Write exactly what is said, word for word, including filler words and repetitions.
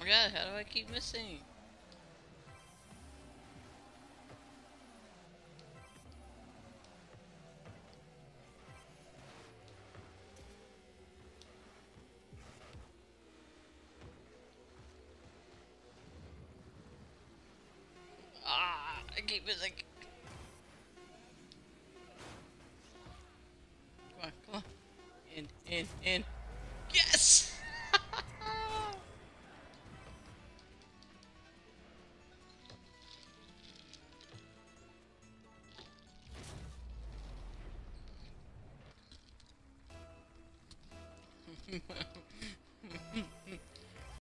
god, how do I keep missing? Ah, I keep missing. Come on, come on. In, in, in. Yes!